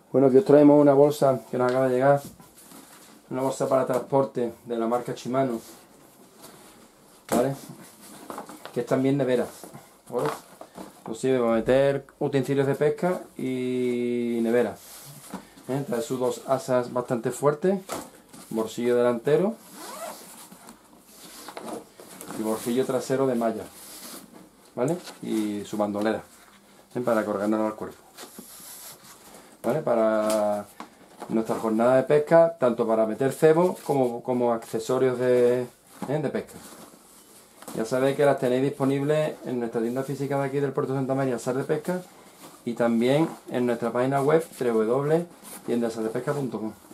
Bueno, aquí os traemos una bolsa que nos acaba de llegar, una bolsa para transporte de la marca Shimano, ¿vale? Que es también nevera, ¿vale? Nos sirve para meter utensilios de pesca y nevera. Trae sus dos asas bastante fuertes, bolsillo delantero y bolsillo trasero de malla, ¿vale? Y su bandolera, para colgarnos al cuerpo, ¿vale? Para nuestra jornada de pesca, tanto para meter cebo como accesorios de pesca. Ya sabéis que las tenéis disponibles en nuestra tienda física de aquí del Puerto de Santa María, Sar de Pesca, y también en nuestra página web www.tiendasalpesca.com.